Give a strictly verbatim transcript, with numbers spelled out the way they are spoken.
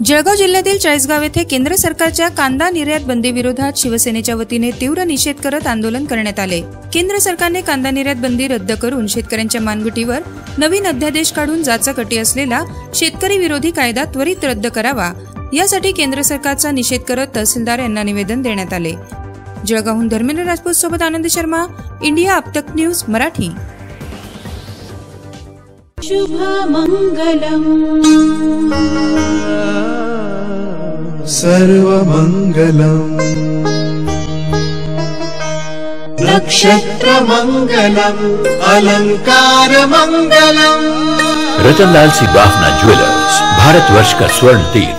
जळगाव जिल्ह्यातील चाळीसगाव येथे केंद्र सरकारच्या कांदा निर्यात बंदी विरोधात शिवसेनेच्या वतीने तीव्र निषेध करत आंदोलन करण्यात आले। केंद्र सरकारने कांदा निर्यात बंदी रद्द करून शेतकऱ्यांच्या मानगुटीवर नवीन अध्यादेश काढून जाचक अटी असलेला शेतकरी विरोधी कायदा त्वरित रद्द करावा, यासाठी केंद्र सरकारचा निषेध करत तहसीलदार यांना निवेदन देण्यात आले। जळगावहून धर्मेंद्र राजपूत सोबत आनंद शर्मा, इंडिया अपतक न्यूज मराठी। शुभमंगलम् सर्वमंगलम् नक्षत्रमंगलम् अलंकारमंगलम्। रतनलाल सी बाफना ज्वेलर्स, भारतवर्ष का स्वर्ण तीर्थ।